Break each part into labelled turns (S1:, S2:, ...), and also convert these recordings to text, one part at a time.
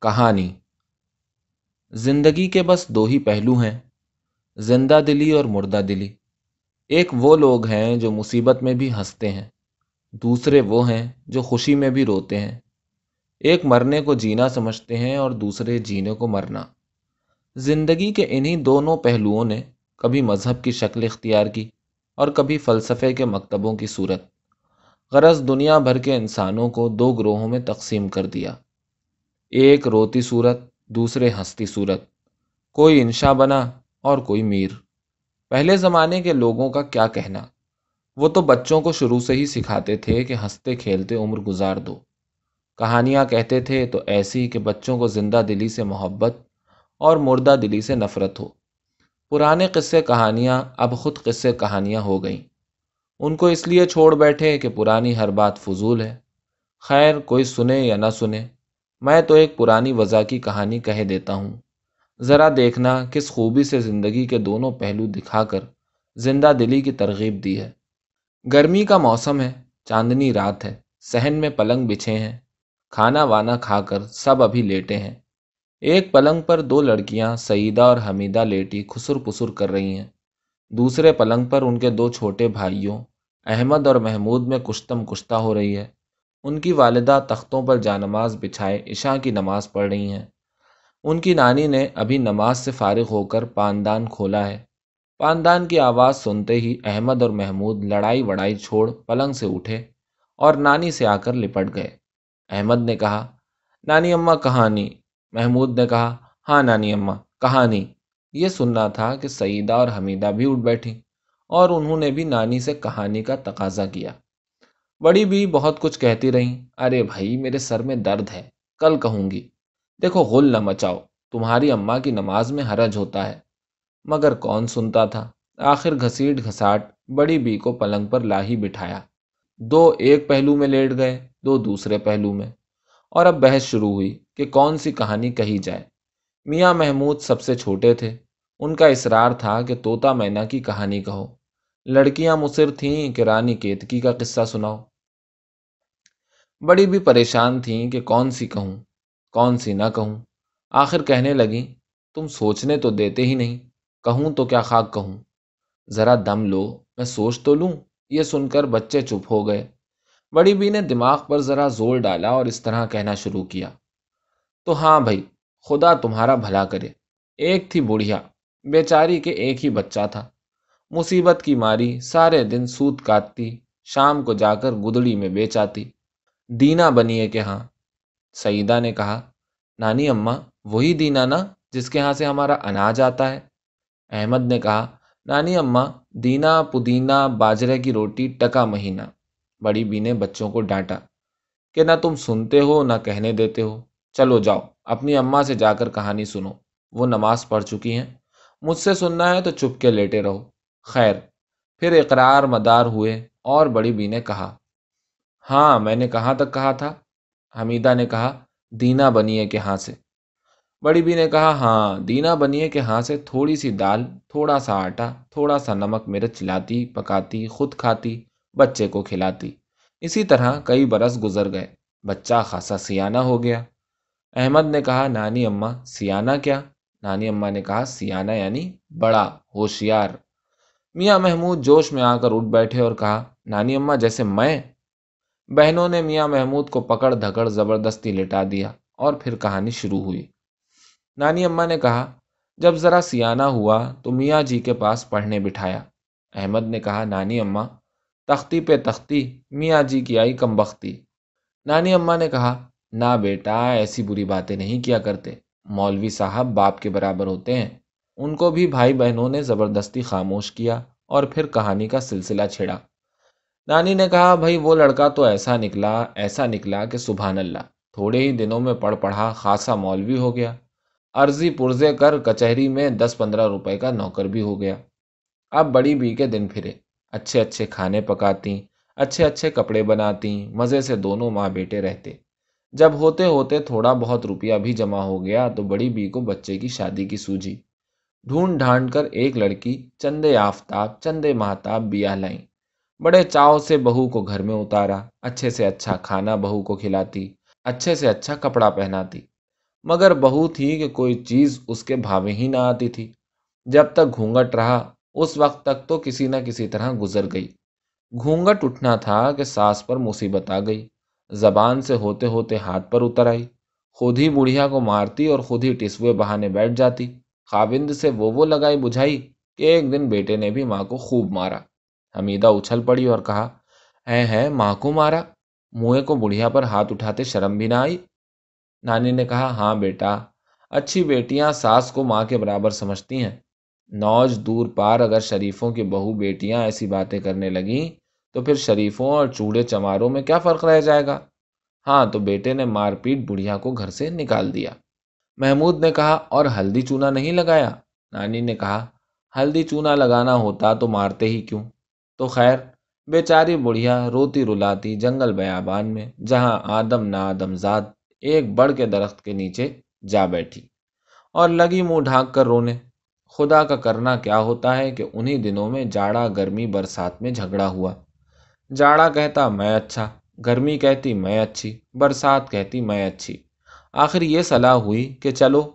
S1: کہانی۔ زندگی کے بس دو ہی پہلو ہیں، زندہ دلی اور مردہ دلی۔ ایک وہ لوگ ہیں جو مصیبت میں بھی ہنستے ہیں، دوسرے وہ ہیں جو خوشی میں بھی روتے ہیں۔ ایک مرنے کو جینا سمجھتے ہیں اور دوسرے جینے کو مرنا۔ زندگی کے انہی دونوں پہلوؤں نے کبھی مذہب کی شکل اختیار کی اور کبھی فلسفے کے مکتبوں کی صورت۔ غرض دنیا بھر کے انسانوں کو دو گروہوں میں تقسیم کر دیا، ایک روتی صورت، دوسرے ہنستی صورت۔ کوئی انشا بنا اور کوئی میر۔ پہلے زمانے کے لوگوں کا کیا کہنا، وہ تو بچوں کو شروع سے ہی سکھاتے تھے کہ ہنستے کھیلتے عمر گزار دو۔ کہانیاں کہتے تھے تو ایسی کہ بچوں کو زندہ دلی سے محبت اور مردہ دلی سے نفرت ہو۔ پرانے قصے کہانیاں اب خود قصے کہانیاں ہو گئیں۔ ان کو اس لیے چھوڑ بیٹھے کہ پرانی ہر بات فضول ہے۔ خیر، کوئی سنے یا نہ سنے، میں تو ایک پرانی وضع کی کہانی کہہ دیتا ہوں، ذرا دیکھنا کس خوبی سے زندگی کے دونوں پہلو دکھا کر زندہ دلی کی ترغیب دی ہے۔ گرمی کا موسم ہے، چاندنی رات ہے، صحن میں پلنگ بچھے ہیں، کھانا وانا کھا کر سب ابھی لیٹے ہیں۔ ایک پلنگ پر دو لڑکیاں سعیدہ اور حمیدہ لیٹی خسر پسر کر رہی ہیں، دوسرے پلنگ پر ان کے دو چھوٹے بھائیوں احمد اور محمود میں کشتم کشتہ ہو رہی ہے۔ ان کی والدہ تختوں پر جانماز بچھائے عشاء کی نماز پڑھ رہی ہیں۔ ان کی نانی نے ابھی نماز سے فارغ ہو کر پاندان کھولا ہے۔ پاندان کی آواز سنتے ہی احمد اور محمود لڑائی وڑائی چھوڑ پلنگ سے اٹھے اور نانی سے آ کر لپٹ گئے۔ احمد نے کہا، نانی اماں کہانی۔ محمود نے کہا، ہاں نانی اماں کہانی۔ یہ سننا تھا کہ سعیدہ اور حمیدہ بھی اٹھ بیٹھیں اور انہوں نے بھی نانی سے کہانی کا تقاضا کیا۔ بڑی بھی بہت کچھ کہتی رہیں، ارے بھائی میرے سر میں درد ہے، کل کہوں گی، دیکھو غل نہ مچاؤ، تمہاری اماں کی نماز میں حرج ہوتا ہے۔ مگر کون سنتا تھا، آخر گھسیٹ گھساٹ بڑی بی کو پلنگ پر لا ہی بٹھایا۔ دو ایک پہلو میں لیٹ گئے، دو دوسرے پہلو میں، اور اب بحث شروع ہوئی کہ کون سی کہانی کہی جائے۔ میاں محمود سب سے چھوٹے تھے، ان کا اصرار تھا کہ طوطا مینا کی کہانی کہو۔ لڑکیاں مصر تھیں کہ رانی کیتکی کا قصہ سناؤ۔ بڑی بھی پریشان تھیں کہ کون سی کہوں کون سی نہ کہوں۔ آخر کہنے لگیں، تم سوچنے تو دیتے ہی نہیں، کہوں تو کیا خاک کہوں، ذرا دم لو میں سوچ تو لوں۔ یہ سن کر بچے چپ ہو گئے۔ بڑی بی نے دماغ پر ذرا زور ڈالا اور اس طرح کہنا شروع کیا، تو ہاں بھائی، خدا تمہارا بھلا کرے۔ ایک تھی بڑھیا، بیچاری کے ایک ہی بچہ تھا، مصیبت کی ماری سارے دن سوت کاٹتی، شام کو جا کر گدڑی میں بیچ آتی۔ دینا بنیے کے ہاں۔ سعیدہ نے کہا، نانی اماں وہی دینا نا جس کے ہاں سے ہمارا اناج آتا ہے۔ احمد نے کہا، نانی اماں دینا پودینہ باجرے کی روٹی ٹکا مہینہ۔ بڑی بی نے بچوں کو ڈانٹا کہ نہ تم سنتے ہو نہ کہنے دیتے ہو، چلو جاؤ اپنی اماں سے جا کر کہانی سنو، وہ نماز پڑھ چکی ہیں، مجھ سے سننا ہے تو چپ کے لیٹے رہو۔ خیر، پھر اقرار مدار ہوئے اور بڑی بی نے کہا، ہاں میں نے کہاں تک کہا تھا؟ حمیدہ نے کہا، دینا بنیے کے ہاں سے۔ بڑی بی نے کہا، ہاں دینا بنیے کے ہاں سے تھوڑی سی دال، تھوڑا سا آٹا، تھوڑا سا نمک مرچ لاتی، پکاتی، خود کھاتی، بچے کو کھلاتی۔ اسی طرح کئی برس گزر گئے، بچہ خاصا سیانہ ہو گیا۔ احمد نے کہا، نانی اماں سیانہ کیا؟ نانی اماں نے کہا، سیانہ یعنی بڑا ہوشیار۔ میاں محمود جوش میں آ کر اٹھ بیٹھے اور کہا، نانی اماں جیسے میں؟ بہنوں نے میاں محمود کو پکڑ دھکڑ زبردستی لٹا دیا اور پھر کہانی شروع ہوئی۔ نانی اماں نے کہا، جب ذرا سیانہ ہوا تو میاں جی کے پاس پڑھنے بٹھایا۔ احمد نے کہا، نانی اماں تختی پہ تختی، میاں جی کی آئی کم بختی۔ نانی اماں نے کہا، نہ بیٹا ایسی بری باتیں نہیں کیا کرتے، مولوی صاحب باپ کے برابر ہوتے ہیں۔ ان کو بھی بھائی بہنوں نے زبردستی خاموش کیا اور پھر کہانی کا سلسلہ چھڑا۔ نانی نے کہا، بھائی وہ لڑکا تو ایسا نکلا کہ سبحان اللہ، تھوڑے ہی دنوں میں پڑھ پڑھا خاصا مولوی ہو گیا، عرضی پرزے کر کچہری میں 10-15 روپے کا نوکر بھی ہو گیا۔ اب بڑی بی کے دن پھرے، اچھے اچھے کھانے پکاتی، اچھے اچھے کپڑے بناتی، مزے سے دونوں ماں بیٹے رہتے۔ جب ہوتے ہوتے تھوڑا بہت روپیہ بھی جمع ہو گیا تو بڑی بی کو بچے کی شادی کی سوجی۔ ڈھونڈ ڈھانڈ کر ایک لڑکی چندے آفتاب چندے ماہتاب بیاہ لائیں۔ بڑے چاؤ سے بہو کو گھر میں اتارا، اچھے سے اچھا کھانا بہو کو کھلاتی، اچھے سے اچھا کپڑا پہناتی۔ مگر بہو تھی کہ کوئی چیز اس کے بھاوے ہی نہ آتی تھی۔ جب تک گھونگھٹ رہا اس وقت تک تو کسی نہ کسی طرح گزر گئی۔ گھونگھٹ اٹھنا تھا کہ ساس پر مصیبت آ گئی، زبان سے ہوتے ہوتے ہاتھ پر اتر آئی، خود ہی بڑھیا کو مارتی اور خود ہی ٹسوے بہانے بیٹھ جاتی۔ خاوند سے وہ لگائی بجھائی کہ ایک دن بیٹے نے بھی ماں کو خوب مارا۔ حمیدہ اچھل پڑی اور کہا، ہے ماں کو مارا؟ منہ کو بڑھیا پر ہاتھ اٹھاتے شرم بھی نہ آئی؟ نانی نے کہا، ہاں بیٹا، اچھی بیٹیاں ساس کو ماں کے برابر سمجھتی ہیں۔ نوج دور پار اگر شریفوں کی بہو بیٹیاں ایسی باتیں کرنے لگیں تو پھر شریفوں اور چوڑے چماروں میں کیا فرق رہ جائے گا؟ ہاں تو بیٹے نے مار پیٹ بڑھیا کو گھر سے نکال دیا۔ محمود نے کہا، اور ہلدی چونا نہیں لگایا؟ نانی نے کہا، ہلدی چونا لگانا ہوتا تو مارتے ہی کیوں؟ تو خیر، بیچاری بڑھیا روتی رلاتی جنگل بیابان میں جہاں آدم نہ آدم زاد ایک بڑ کے درخت کے نیچے جا بیٹھی اور لگی منہ ڈھانک کر رونے۔ خدا کا کرنا کیا ہوتا ہے کہ انہی دنوں میں جاڑا گرمی برسات میں جھگڑا ہوا۔ جاڑا کہتا میں اچھا، گرمی کہتی میں اچھی، برسات کہتی میں اچھی۔ آخر یہ صلاح ہوئی کہ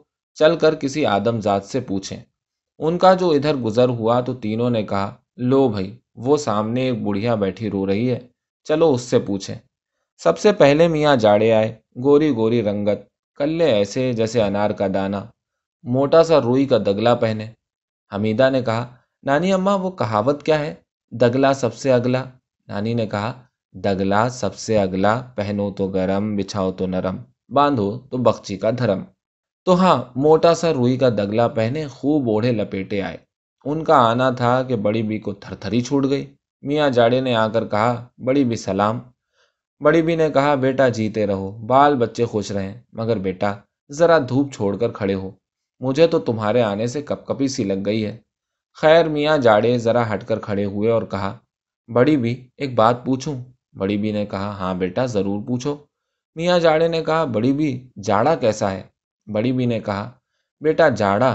S1: چل کر کسی آدم ذات سے پوچھیں۔ ان کا جو ادھر گزر ہوا تو تینوں نے کہا، لو بھائی، وہ سامنے ایک بڑھیا بیٹھی رو رہی ہے، چلو اس سے پوچھیں۔ سب سے پہلے میاں جاڑے آئے، گوری گوری رنگت، کلے ایسے جیسے انار کا دانہ، موٹا سا روئی کا دگلا پہنے۔ حمیدہ نے کہا، نانی اماں وہ کہاوت کیا ہے، دگلا سب سے اگلا؟ نانی نے کہا، دگلا سب سے اگلا، پہنو تو گرم بچھاؤ تو نرم، باندھو تو بخچی کا دھرم۔ تو ہاں، موٹا سا روئی کا دگلا پہنے خوب اوڑھے لپیٹے آئے۔ ان کا آنا تھا کہ بڑی بی کو تھر تھری چھوٹ گئی۔ میاں جاڑے نے آ کر کہا، بڑی بی سلام۔ بڑی بی نے کہا، بیٹا جیتے رہو، بال بچے خوش رہیں، مگر بیٹا ذرا دھوپ چھوڑ کر کھڑے ہو، مجھے تو تمہارے آنے سے کپ کپی سی لگ گئی ہے۔ خیر میاں جاڑے ذرا ہٹ کر کھڑے ہوئے اور کہا، بڑی بی ایک بات پوچھوں؟ بڑی بی نے کہا، ہاں بیٹا ضرور پوچھو۔ میاں جاڑے نے کہا، بڑی بی جاڑا کیسا ہے؟ بڑی بی نے کہا، بیٹا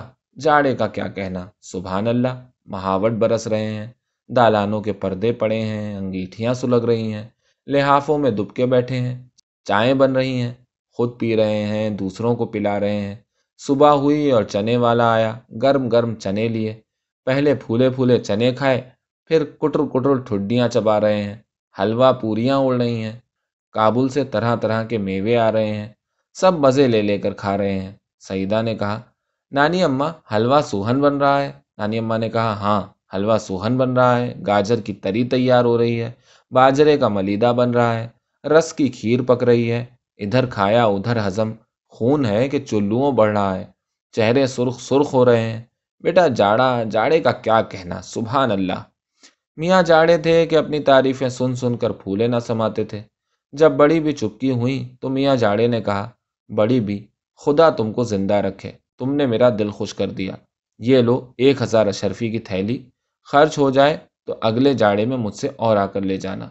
S1: جاڑے کا کیا کہنا، سبحان اللہ، مہاوٹ برس رہے ہیں، دالانوں کے پردے پڑے ہیں، انگیٹھیاں سلگ رہی ہیں، لحافوں میں دبکے بیٹھے ہیں، چائیں بن رہی ہیں، خود پی رہے ہیں، دوسروں کو پلا رہے ہیں۔ صبح ہوئی اور چنے والا آیا، گرم گرم چنے لیے، پہلے پھولے پھولے چنے کھائے، پھر کٹر کٹر ٹھڈیاں چبا رہے ہیں، حلوہ پوریاں اڑ رہی ہیں، کابل سے طرح طرح کے میوے آ رہے ہیں، سب مزے لے کر کھا رہے ہیں۔ سعیدہ نے کہا، نانی اماں حلوہ سوہن بن رہا ہے؟ نانی اماں نے کہا، ہاں حلوہ سوہن بن رہا ہے، گاجر کی تری تیار ہو رہی ہے، باجرے کا ملیدہ بن رہا ہے، رس کی کھیر پک رہی ہے، ادھر کھایا ادھر ہضم، خون ہے کہ چلوؤں بڑھ رہا ہے، چہرے سرخ سرخ ہو رہے ہیں۔ بیٹا جاڑے کا کیا کہنا، سبحان اللہ۔ میاں جاڑے تھے کہ اپنی تعریفیں سن سن کر پھولے نہ سماتے تھے۔ جب بڑی بھی چپکی ہوئی تو میاں جاڑے نے کہا، بڑی بھی خدا تم کو زندہ رکھے، تم نے میرا دل خوش کر دیا، یہ لو 1000 اشرفی کی تھیلی، خرچ ہو جائے تو اگلے جاڑے میں مجھ سے اور آ کر لے جانا۔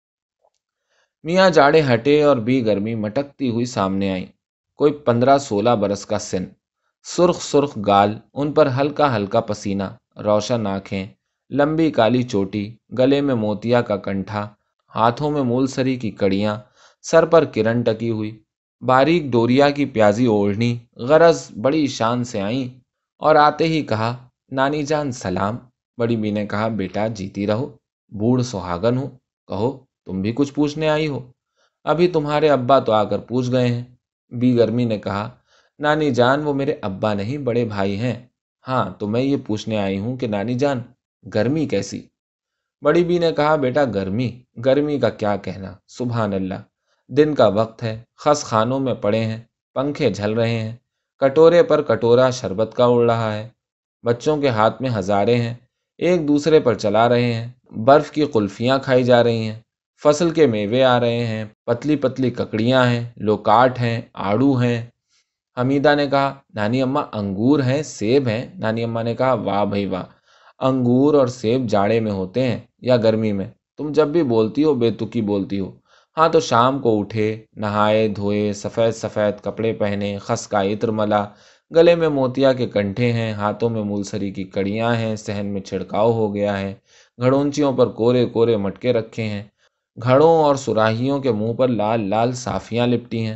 S1: میاں جاڑے ہٹے اور بی گرمی مٹکتی ہوئی سامنے آئی، کوئی 15-16 برس کا سن، سرخ سرخ گال، ان پر ہلکا ہلکا پسینہ، روشن آنکھیں، لمبی کالی چوٹی، گلے میں موتیا کا کنٹھا، ہاتھوں میں مولسری کی کڑیاں، سر پر کرن ٹکی ہوئی، باریک ڈوریا کی پیازی اوڑھنی، غرض بڑی شان سے آئیں اور آتے ہی کہا، نانی جان سلام۔ بڑی بی نے کہا، بیٹا جیتی رہو، بوڑھ سہاگن ہو، کہو تم بھی کچھ پوچھنے آئی ہو؟ ابھی تمہارے ابا تو آ کر پوچھ گئے ہیں۔ بی گرمی نے کہا، نانی جان وہ میرے ابا نہیں بڑے بھائی ہیں، ہاں تو میں یہ پوچھنے آئی ہوں کہ نانی جان گرمی کیسی؟ بڑی بی نے کہا، بیٹا گرمی کا کیا کہنا، سبحان اللہ، دن کا وقت ہے، خس خانوں میں پڑے ہیں، پنکھے جھل رہے ہیں، کٹورے پر کٹورا شربت کا اڑ رہا ہے، بچوں کے ہاتھ میں ہزارے ہیں، ایک دوسرے پر چلا رہے ہیں، برف کی قلفیاں کھائی جا رہی ہیں، فصل کے میوے آ رہے ہیں، پتلی پتلی ککڑیاں ہیں، لوکاٹ ہیں، آڑو ہیں۔ حمیدہ نے کہا، نانی اماں انگور ہیں، سیب ہیں؟ نانی اماں نے کہا، واہ بھائی واہ، انگور اور سیب جاڑے میں ہوتے ہیں یا گرمی میں؟ تم جب بھی بولتی ہو بے تکی بولتی ہو۔ ہاں تو شام کو اٹھے، نہائے دھوئے، سفید سفید کپڑے پہنے، خس کا عطر ملا، گلے میں موتیا کے کنٹھے ہیں، ہاتھوں میں مولسری کی کڑیاں ہیں، صحن میں چھڑکاؤ ہو گیا ہے، گھڑونچیوں پر کورے کورے مٹکے رکھے ہیں، گھڑوں اور سراہیوں کے منہ پر لال لال صافیاں لپٹی ہیں،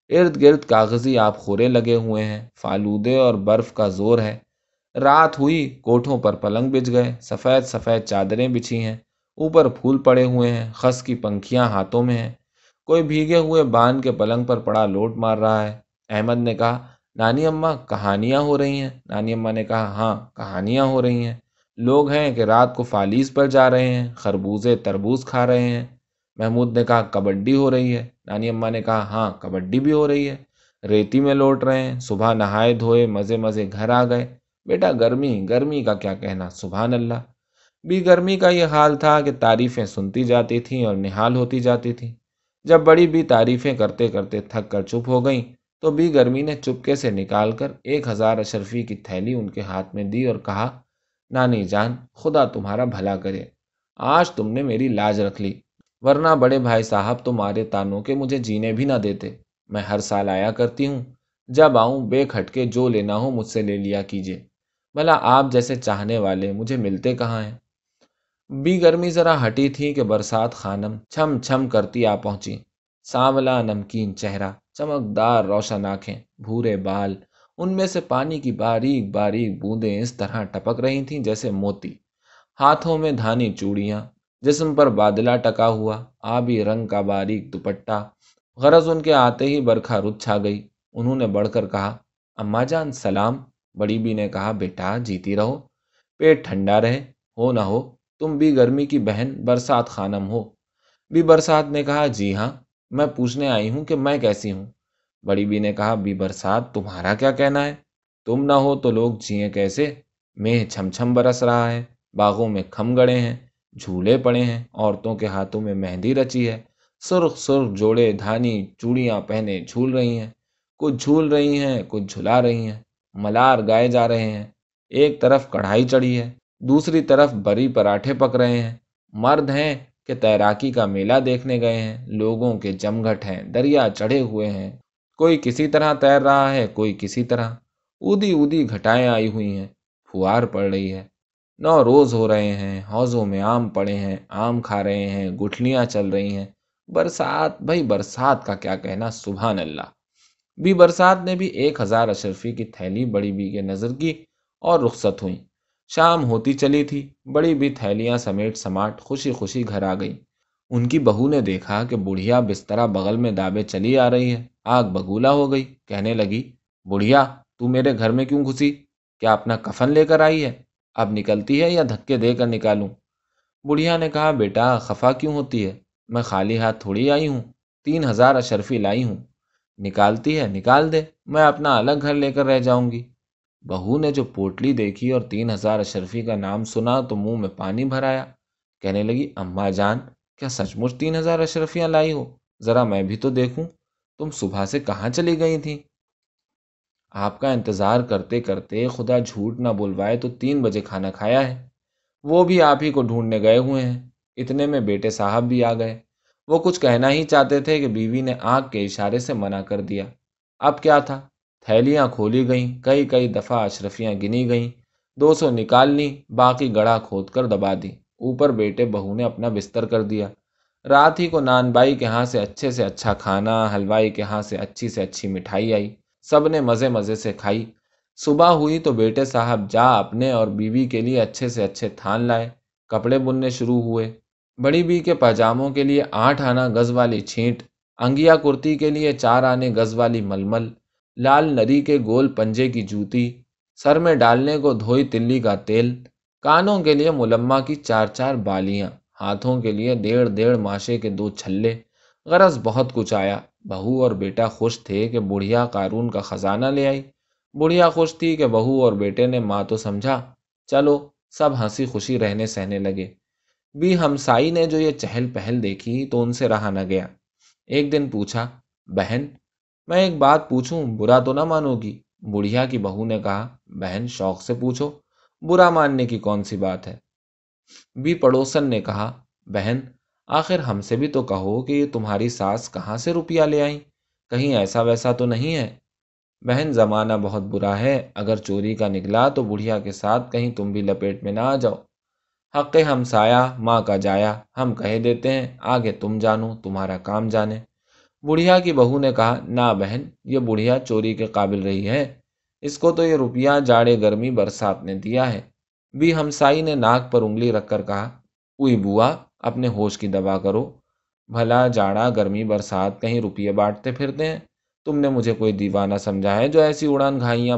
S1: ارد گرد کاغذی آب خورے لگے ہوئے ہیں، فالودے اور برف کا زور ہے۔ رات ہوئی، کوٹھوں پر پلنگ بچھ گئے، سفید سفید چادریں بچھی ہیں، اوپر پھول پڑے ہوئے ہیں، خس کی پنکھیاں ہاتھوں میں ہیں۔ کوئی بھیگے ہوئے بان کے پلنگ پر پڑا لوٹ مار رہا ہے۔ احمد نے کہا، نانی اماں کہانیاں ہو رہی ہیں؟ نانی اماں نے کہا، ہاں کہانیاں ہو رہی ہیں۔ لوگ ہیں کہ رات کو فالیز پر جا رہے ہیں، خربوزے تربوز کھا رہے ہیں۔ محمود نے کہا، کبڈی ہو رہی ہے؟ نانی اماں نے کہا، ہاں کبڈی بھی ہو رہی ہے۔ ریتی میں لوٹ رہے ہیں، صبح نہائے دھوئے مزے مزے گھر آ گئے۔ بیٹا گرمی گرمی کا کیا کہنا، سبحان اللہ۔ بھی گرمی کا یہ حال تھا کہ تعریفیں سنتی جاتی تھیں اور نہال ہوتی جاتی تھیں۔ جب بڑی بھی تعریفیں کرتے کرتے تھک کر چپ ہو گئیں تو بھی گرمی نے چپکے سے نکال کر 1000 اشرفی کی تھیلی ان کے ہاتھ میں دی اور کہا، نانی جان خدا تمہارا بھلا کرے، آج تم نے میری لاج رکھ لی، ورنہ بڑے بھائی صاحب تمہارے تانوں کے مجھے جینے بھی نہ دیتے۔ میں ہر سال آیا کرتی ہوں، جب آؤں بے کھٹکے جو لینا ہو مجھ سے لے لیا کیجیے، بھلا آپ جیسے چاہنے والے مجھے ملتے کہاں ہیں۔ بھی گرمی ذرا ہٹی تھی کہ برسات خانم چھم چھم کرتی آ پہنچی۔ سانولا نمکین چہرہ، چمکدار روشن آنکھیں، بھورے بال، ان میں سے پانی کی باریک باریک بوندیں اس طرح ٹپک رہی تھیں جیسے موتی۔ ہاتھوں میں دھانی چوڑیاں، جسم پر بادلہ ٹکا ہوا آبی رنگ کا باریک دوپٹہ۔ غرض ان کے آتے ہی برکھا رت چھا گئی۔ انہوں نے بڑھ کر کہا، اماں جان سلام۔ بڑی بی نے کہا، بیٹا جیتی رہو، پیٹ ٹھنڈا رہے، ہو نہ ہو تم بھی گرمی کی بہن برسات خانم ہو۔ بھی برسات نے کہا، جی ہاں، میں پوچھنے آئی ہوں کہ میں کیسی ہوں۔ بڑی بی نے کہا، بھی برسات تمہارا کیا کہنا ہے، تم نہ ہو تو لوگ جیئیں کیسے؟ میہ چھم چھم برس رہا ہے، باغوں میں کھم گڑے ہیں، جھولے پڑے ہیں، عورتوں کے ہاتھوں میں مہندی رچی ہے، سرخ سرخ جوڑے دھانی چوڑیاں پہنے جھول رہی ہیں، کچھ جھول رہی ہیں کچھ جھلا رہی ہیں، ملار گائے جا رہے ہیں، ایک طرف کڑھائی چڑھی ہے، دوسری طرف بری پراٹھے پک رہے ہیں، مرد ہیں کہ تیراکی کا میلہ دیکھنے گئے ہیں، لوگوں کے جمگھٹ ہیں، دریا چڑھے ہوئے ہیں، کوئی کسی طرح تیر رہا ہے کوئی کسی طرح، اودی اودی گھٹائیں آئی ہوئی ہیں، پھوار پڑ رہی ہے، 9 روز ہو رہے ہیں، حوضوں میں آم پڑے ہیں، آم کھا رہے ہیں، گٹھلیاں چل رہی ہیں۔ برسات بھائی برسات کا کیا کہنا، سبحان اللہ۔ بھی برسات نے بھی 1000 اشرفی کی تھیلی بڑی بی کے نظر کی اور رخصت ہوئی۔ شام ہوتی چلی تھی، بڑی بھی تھیلیاں سمیٹ سماٹ خوشی خوشی گھر آ گئی۔ ان کی بہو نے دیکھا کہ بڑھیا بسترا بغل میں دابے چلی آ رہی ہے، آگ بگولا ہو گئی، کہنے لگی، بڑھیا تو میرے گھر میں کیوں گھسی؟ کیا اپنا کفن لے کر آئی ہے؟ اب نکلتی ہے یا دھکے دے کر نکالوں؟ بڑھیا نے کہا، بیٹا خفا کیوں ہوتی ہے، میں خالی ہاتھ تھوڑی آئی ہوں، 3000 اشرفی لائی ہوں، نکالتی ہے نکال دے، میں اپنا الگ گھر لے کر رہ جاؤں گی۔ بہو نے جو پوٹلی دیکھی اور 3000 اشرفی کا نام سنا تو منہ میں پانی بھر آیا، کہنے لگی، اماں جان کیا سچ مچ 3000 اشرفیاں لائی ہو؟ ذرا میں بھی تو دیکھوں، تم صبح سے کہاں چلی گئی تھی؟ آپ کا انتظار کرتے کرتے خدا جھوٹ نہ بلوائے تو 3 بجے کھانا کھایا ہے، وہ بھی آپ ہی کو ڈھونڈنے گئے ہوئے ہیں۔ اتنے میں بیٹے صاحب بھی آ گئے۔ وہ کچھ کہنا ہی چاہتے تھے کہ بیوی نے آنکھ کے اشارے سے منع کر دیا۔ اب کیا تھا، تھیلیاں کھولی گئیں، کئی کئی دفعہ اشرفیاں گنی گئیں، 200 نکال لیں، باقی گڑھا کھود کر دبا دی۔ اوپر بیٹے بہو نے اپنا بستر کر دیا۔ رات ہی کو نان بائی کے ہاں سے اچھا کھانا، حلوائی کے ہاں سے اچھی مٹھائی آئی، سب نے مزے مزے سے کھائی۔ صبح ہوئی تو بیٹے صاحب جا اپنے اور بیوی کے لیے اچھے تھان لائے، کپڑے بننے شروع ہوئے۔ بڑی بی کے پاجاموں کے لیے 8 آنا گز والی چھینٹ، انگیا کرتی کے لیے 4 آنے گز والی ململ، لال نری کے گول پنجے کی جوتی، سر میں ڈالنے کو دھوئی تلی کا تیل، کانوں کے لیے ملمہ کی 4 بالیاں، ہاتھوں کے لیے 1.5 ماشے کے 2 چھلے۔ غرض بہت کچھ آیا۔ بہو اور بیٹا خوش تھے کہ بڑھیا قارون کا خزانہ لے آئی، بڑھیا خوش تھی کہ بہو اور بیٹے نے ماں تو سمجھا۔ چلو سب ہنسی خوشی رہنے سہنے لگے۔ بھی ہمسائی نے جو یہ چہل پہل دیکھی تو ان سے رہا نہ گیا۔ ایک دن پوچھا، بہن میں ایک بات پوچھوں، برا تو نہ مانو گی؟ بڑھیا کی بہو نے کہا، بہن شوق سے پوچھو، برا ماننے کی کون سی بات ہے؟ بھی پڑوسن نے کہا، بہن آخر ہم سے بھی تو کہو کہ یہ تمہاری ساس کہاں سے روپیہ لے آئیں، کہیں ایسا ویسا تو نہیں ہے؟ بہن زمانہ بہت برا ہے، اگر چوری کا نکلا تو بڑھیا کے ساتھ کہیں تم بھی لپیٹ میں نہ آ جاؤ۔ حق ہمسایا ماں کا جایا، ہم کہہ دیتے ہیں، آگے تم جانو تمہارا کام جانے۔ بڑھیا کی بہو نے کہا، نہ بہن، یہ بڑھیا چوری کے قابل رہی ہے، اس کو تو یہ روپیہ جاڑے گرمی برسات نے دیا ہے۔ بھی ہمسائی نے ناک پر انگلی رکھ کر کہا، اوئی بوا، اپنے ہوش کی دبا کرو، بھلا جاڑا گرمی برسات کہیں روپیے بانٹتے پھرتے ہیں؟ تم نے مجھے کوئی دیوانہ سمجھا ہے جو ایسی اڑان گھائیاں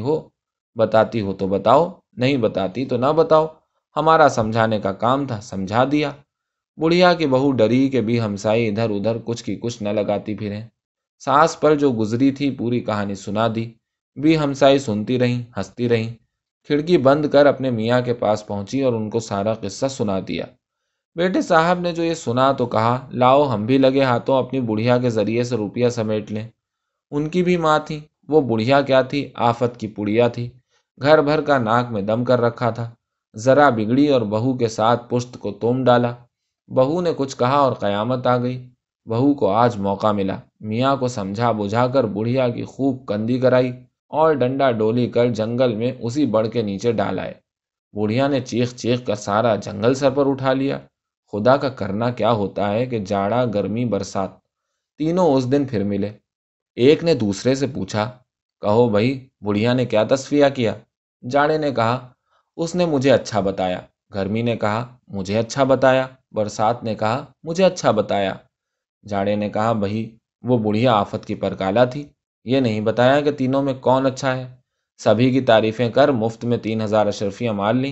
S1: بتاتی ہو تو بتاؤ، نہیں بتاتی تو نہ بتاؤ، ہمارا سمجھانے کا کام تھا، سمجھا دیا۔ بڑھیا کی بہو ڈری کہ بھی ہمسائی ادھر ادھر کچھ کی کچھ نہ لگاتی پھریں۔ ساس پر جو گزری تھی پوری کہانی سنا دی۔ بھی ہمسائی سنتی رہیں، ہنستی رہیں، کھڑکی بند کر اپنے میاں کے پاس پہنچی اور ان کو سارا قصہ سنا دیا۔ بیٹے صاحب نے جو یہ سنا تو کہا، لاؤ ہم بھی لگے ہاتھوں اپنی بڑھیا کے ذریعے سے روپیہ سمیٹ لیں۔ ان کی بھی ماں تھی، وہ بڑھیا کیا تھی، آفت کی پڑیا تھی، گھر بھر کا ناک میں دم کر رکھا تھا۔ ذرا بگڑی اور بہو کے ساتھ پشت کو توم ڈالا۔ بہو نے کچھ کہا اور قیامت آ گئی۔ بہو کو آج موقع ملا، میاں کو سمجھا بجھا کر بڑھیا کی خوب کندی کرائی اور ڈنڈا ڈولی کر جنگل میں اسی بڑ کے نیچے ڈال آئے۔ بڑھیا نے چیخ چیخ کر سارا جنگل سر پر اٹھا لیا۔ خدا کا کرنا کیا ہوتا ہے کہ جاڑا گرمی برسات تینوں اس دن پھر ملے۔ ایک نے دوسرے سے پوچھا، کہو بھائی، بڑھیا نے کیا تصفیہ کیا؟ جاڑے نے کہا، اس نے مجھے اچھا بتایا۔ گرمی نے کہا، مجھے اچھا بتایا۔ برسات نے کہا، مجھے اچھا بتایا۔ جاڑے نے کہا، بھائی وہ بڑھیا آفت کی پرکالا تھی، یہ نہیں بتایا کہ تینوں میں کون اچھا ہے۔ سبھی کی تعریفیں کر مفت میں 3,000 اشرفیاں مار لیں۔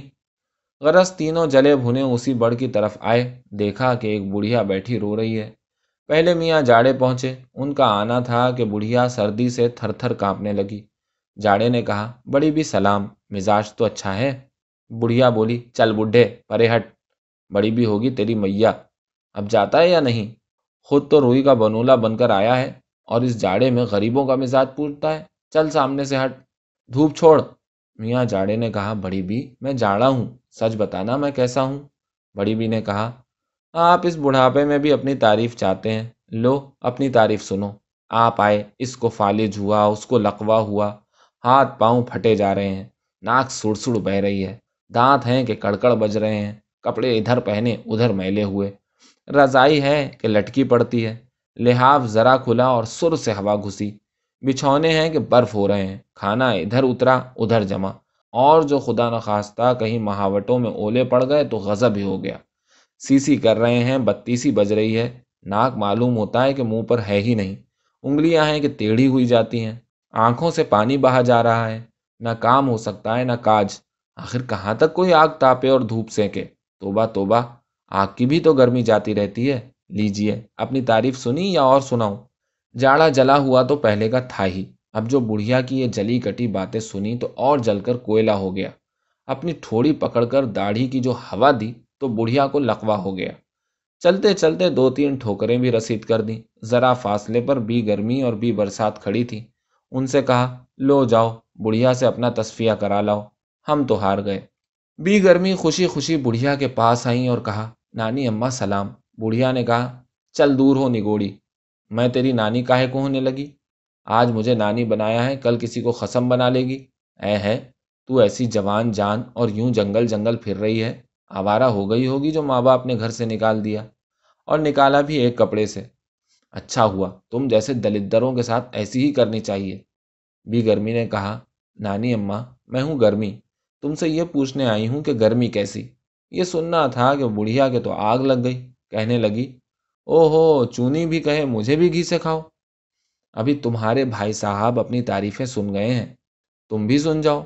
S1: غرض تینوں جلے بھنے اسی بڑ کی طرف آئے، دیکھا کہ ایک بڑھیا بیٹھی رو رہی ہے۔ پہلے میاں جاڑے پہنچے، ان کا آنا تھا کہ بڑھیا سردی سے تھر تھر کانپنے لگی۔ جاڑے نے کہا، بڑی بھی سلام، مزاج تو اچھا ہے؟ بڑھیا بولی، چل بڈھے پرے ہٹ، بڑی بھی ہوگی تیری میاں، اب جاتا ہے یا نہیں؟ خود تو روئی کا بنولا بن کر آیا ہے اور اس جاڑے میں غریبوں کا مزاج پوچھتا ہے، چل سامنے سے ہٹ، دھوپ چھوڑ۔ میاں جاڑے نے کہا، بڑی بھی، میں جاڑا ہوں، سچ بتانا میں کیسا ہوں؟ بڑی بھی نے کہا، آپ اس بڑھاپے میں بھی اپنی تعریف چاہتے ہیں، لو اپنی تعریف سنو۔ آپ آئے، اس کو فالج ہوا، اس کو لقوا ہوا، ہاتھ پاؤں پھٹے جا رہے ہیں، ناک سڑ سڑ بہ رہی ہے، دانت ہیں کہ کڑکڑ بج رہے ہیں، کپڑے ادھر پہنے ادھر میلے ہوئے، رضائی ہے کہ لٹکی پڑتی ہے، لحاف ذرا کھلا اور سر سے ہوا گھسی، بچھونے ہیں کہ برف ہو رہے ہیں، کھانا ادھر اترا ادھر جمع، اور جو خدا نخواستہ کہیں مہاوٹوں میں اولے پڑ گئے تو غضب ہی ہو گیا۔ سی کر رہے ہیں، بتی سی بج رہی ہے، ناک معلوم ہوتا ہے کہ منہ پر ہے ہی نہیں، انگلیاں ہیں کہ ٹیڑھی ہوئی جاتی ہیں، آنکھوں سے پانی بہا جا رہا ہے، نہ کام ہو سکتا ہے نہ کاج، آخر کہاں تک کوئی آگ تاپے اور دھوپ سینکے؟ توبہ توبہ، آگ کی بھی تو گرمی جاتی رہتی ہے۔ لیجئے اپنی تعریف سنی یا اور سناؤں؟ جاڑا جلا ہوا تو پہلے کا تھا ہی، اب جو بڑھیا کی یہ جلی کٹی باتیں سنی تو اور جل کر کوئلہ ہو گیا۔ اپنی ٹھوڑی پکڑ کر داڑھی کی جو ہوا دی تو بڑھیا کو لقوا ہو گیا۔ چلتے چلتے 2-3 ٹھوکریں بھی رسید کر دیں۔ ذرا فاصلے پر بھی گرمی اور بھی برسات کھڑی تھی، ان سے کہا، لو جاؤ بڑھیا سے اپنا تصفیہ کرا لاؤ، ہم تو ہار گئے۔ بھی گرمی خوشی خوشی بڑھیا کے پاس آئیں اور کہا، نانی اماں سلام۔ بڑھیا نے کہا، چل دور ہو نگوڑی، میں تیری نانی کاہے کو ہونے لگی؟ آج مجھے نانی بنایا ہے، کل کسی کو خصم بنا لے گی؟ ہے تو ایسی جوان جان اور یوں جنگل جنگل پھر رہی ہے، آوارہ ہو گئی ہوگی جو ماں باپ نے گھر سے نکال دیا، اور نکالا بھی ایک کپڑے سے۔ اچھا ہوا، تم جیسے دلدروں کے ساتھ ایسی ہی کرنی چاہیے۔ بھی گرمی نے کہا، نانی اماں میں ہوں گرمی، تم سے یہ پوچھنے آئی ہوں کہ گرمی کیسی؟ یہ سننا تھا کہ بڑھیا کے تو آگ لگ گئی، کہنے لگی، او ہو، چونی بھی کہے مجھے بھی گھی سے کھاؤ۔ ابھی تمہارے بھائی صاحب اپنی تعریفیں سن گئے ہیں، تم بھی سن جاؤ۔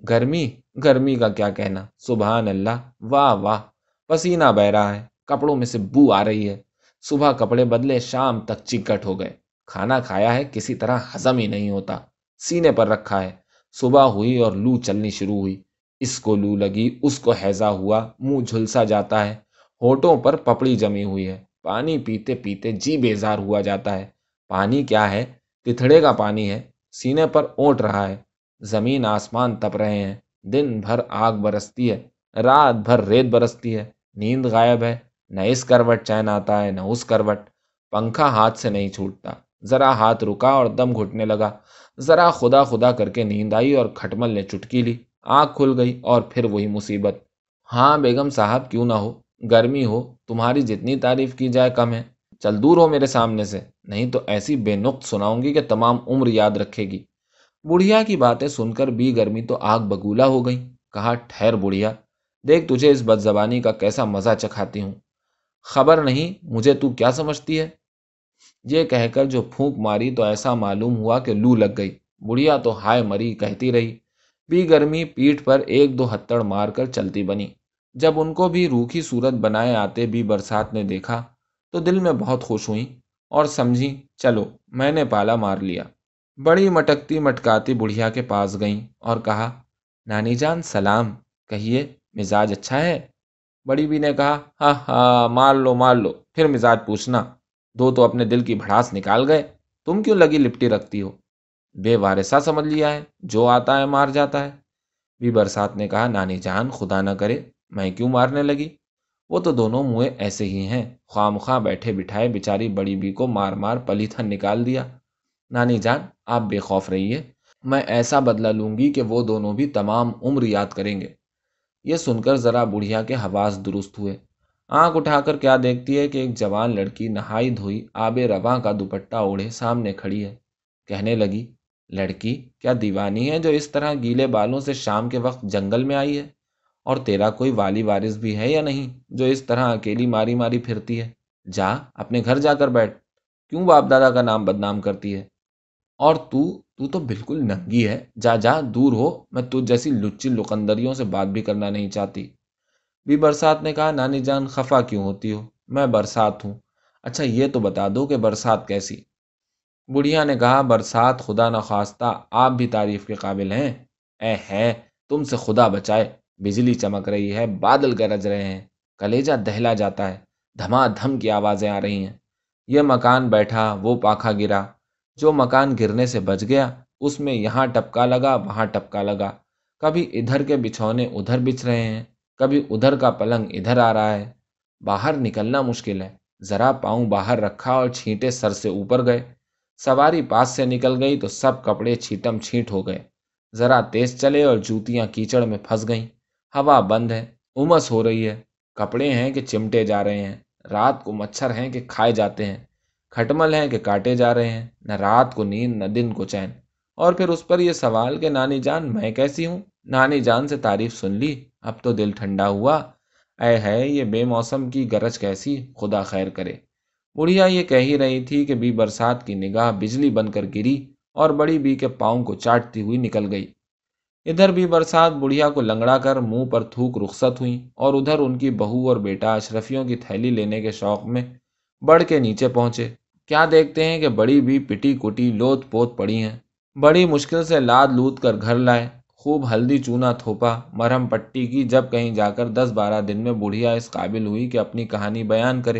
S1: گرمی کا کیا کہنا، سبحان اللہ، واہ واہ، پسینہ بہ رہا ہے، کپڑوں میں سے بو آ رہی ہے، صبح کپڑے بدلے شام تک چکٹ ہو گئے، کھانا کھایا ہے کسی طرح ہضم ہی نہیں ہوتا، سینے پر رکھا ہے، صبح ہوئی اور لو چلنی شروع ہوئی، اس کو لو لگی، اس کو ہیضہ ہوا، منہ جھلسا جاتا ہے، ہونٹوں پر پپڑی جمی ہوئی ہے، پانی پیتے پیتے جی بیزار ہوا جاتا ہے، پانی کیا ہے، تتھڑے کا پانی ہے، سینے پر اونٹ رہا ہے، زمین آسمان تپ رہے ہیں، دن بھر آگ برستی ہے، رات بھر ریت برستی ہے، نیند غائب ہے، نہ اس کروٹ چین آتا ہے نہ اس کروٹ، پنکھا ہاتھ سے نہیں چھوٹتا، ذرا ہاتھ رکا اور دم گھٹنے لگا، ذرا خدا خدا کر کے نیند آئی اور کھٹمل نے چٹکی لی، آنکھ کھل گئی اور پھر وہی مصیبت۔ ہاں بیگم صاحب کیوں نہ ہو، گرمی ہو، تمہاری جتنی تعریف کی جائے کم ہے، چل دور ہو میرے سامنے سے، نہیں تو ایسی بے نقط سناؤں گی کہ تمام عمر یاد رکھے گی۔ بڑھیا کی باتیں سن کر بی گرمی تو آگ بگولا ہو گئی۔ کہا، ٹھہر بڑھیا، دیکھ تجھے اس بد زبانی کا کیسا مزہ چکھاتی ہوں۔ خبر نہیں مجھے تو کیا سمجھتی ہے؟ یہ کہہ کر جو پھونک ماری تو ایسا معلوم ہوا کہ لو لگ گئی۔ بڑھیا تو ہائے مری کہتی رہی۔ بی گرمی پیٹھ پر ایک دو ہتڑ مار کر چلتی بنی۔ جب ان کو بھی روکھی صورت بنائے آتے بی برسات نے دیکھا تو دل میں بہت خوش ہوئی اور سمجھی چلو میں نے پالا مار لیا۔ بڑی مٹکتی مٹکاتی بڑھیا کے پاس گئیں اور کہا، نانی جان سلام، کہیے مزاج اچھا ہے؟ بڑی بی نے کہا، ہاں ہاں مار لو پھر مزاج پوچھنا، دو تو اپنے دل کی بھڑاس نکال گئے، تم کیوں لگی لپٹی رکھتی ہو؟ بے وارثہ سمجھ لیا ہے، جو آتا ہے مار جاتا ہے۔ بی برسات نے کہا، نانی جان خدا نہ کرے، میں کیوں مارنے لگی؟ وہ تو دونوں منہ ایسے ہی ہیں، خواہ مخواہ بیٹھے بٹھائے بیچاری بڑی بی کو مار مار پلیتھن نکال دیا۔ نانی جان آپ بے خوف رہیے، میں ایسا بدلہ لوں گی کہ وہ دونوں بھی تمام عمر یاد کریں گے۔ یہ سن کر ذرا بڑھیا کے حواس درست ہوئے۔ آنکھ اٹھا کر کیا دیکھتی ہے کہ ایک جوان لڑکی نہائی دھوئی آب رواں کا دوپٹہ اوڑھے سامنے کھڑی ہے۔ کہنے لگی، لڑکی کیا دیوانی ہے جو اس طرح گیلے بالوں سے شام کے وقت جنگل میں آئی ہے؟ اور تیرا کوئی والی وارث بھی ہے یا نہیں جو اس طرح اکیلی ماری ماری پھرتی ہے؟ جا اپنے گھر جا کر بیٹھ، کیوں باپ دادا کا نام بدنام کرتی ہے؟ اور تو بالکل ننگی ہے، جا جا دور ہو، میں تجھ جیسی لچی لقندریوں سے بات بھی کرنا نہیں چاہتی۔ بی برسات نے کہا، نانی جان خفا کیوں ہوتی ہو؟ میں برسات ہوں۔ اچھا یہ تو بتا دو کہ برسات کیسی؟ بڑھیا نے کہا، برسات خدا نخواستہ آپ بھی تعریف کے قابل ہیں۔ اے ہے تم سے خدا بچائے، بجلی چمک رہی ہے، بادل گرج رہے ہیں، کلیجہ دہلا جاتا ہے، دھما دھم کی آوازیں آ رہی ہیں۔ یہ مکان بیٹھا، وہ پاکھا گرا، جو مکان گرنے سے بچ گیا اس میں یہاں ٹپکا لگا وہاں ٹپکا لگا، کبھی ادھر کے بچھونے ادھر بچھ رہے ہیں، کبھی ادھر کا پلنگ ادھر آ رہا ہے۔ باہر نکلنا مشکل ہے، ذرا پاؤں باہر رکھا اور چھینٹے سر سے اوپر گئے، سواری پاس سے نکل گئی تو سب کپڑے چھیٹم چھیٹ ہو گئے، ذرا تیز چلے اور جوتیاں کیچڑ میں پھنس گئیں، ہوا بند ہے، امس ہو رہی ہے، کپڑے ہیں کہ چمٹے جا رہے ہیں، رات کو مچھر ہیں کہ کھائے جاتے ہیں، کھٹمل ہیں کہ کاٹے جا رہے ہیں، نہ رات کو نیند نہ دن کو چین۔ اور پھر اس پر یہ سوال کہ نانی جان میں کیسی ہوں؟ نانی جان سے تعریف سن لی، اب تو دل ٹھنڈا ہوا۔ اے ہے یہ بے موسم کی گرج کیسی، خدا خیر کرے۔ بڑھیا یہ کہہ ہی رہی تھی کہ بی برسات کی نگاہ بجلی بن کر گری اور بڑی بی کے پاؤں کو چاٹتی ہوئی نکل گئی۔ ادھر بی برسات بڑھیا کو لنگڑا کر منہ پر تھوک رخصت ہوئیں اور ادھر ان کی بہو اور بیٹا اشرفیوں کی تھیلی لینے کے شوق میں بڑھ کے نیچے پہنچے۔ کیا دیکھتے ہیں کہ بڑی بی پٹی کٹی لوت پوت پڑی ہیں۔ بڑی مشکل سے لاد لوت کر گھر لائے، خوب ہلدی چونا تھوپا، مرہم پٹی کی، جب کہیں جا کر 10-12 دن میں بڑھیا اس قابل ہوئی کہ اپنی کہانی بیان کرے۔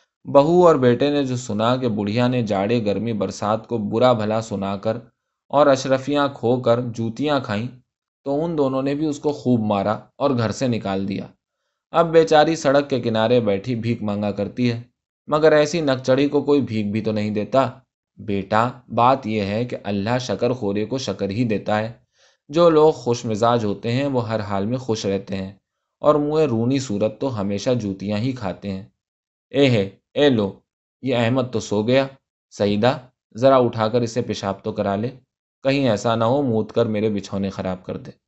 S1: بہو اور بیٹے نے جو سنا کہ بڑھیا نے جاڑے گرمی برسات کو برا بھلا سنا کر اور اشرفیاں کھو کر جوتیاں کھائیں تو ان دونوں نے بھی اس کو خوب مارا اور گھر سے نکال دیا۔ اب بیچاری سڑک کے کنارے بیٹھی بھیک مانگا کرتی ہے، مگر ایسی نکچڑی کو کوئی بھیک بھی تو نہیں دیتا۔ بیٹا بات یہ ہے کہ اللہ شکر خورے کو شکر ہی دیتا ہے۔ جو لوگ خوش مزاج ہوتے ہیں وہ ہر حال میں خوش رہتے ہیں، اور منہ رونی صورت تو ہمیشہ جوتیاں ہی کھاتے ہیں۔ اے لو، یہ احمد تو سو گیا، سعیدہ ذرا اٹھا کر اسے پیشاب تو کرا لے، کہیں ایسا نہ ہو موت کر میرے بچھونے خراب کر دے۔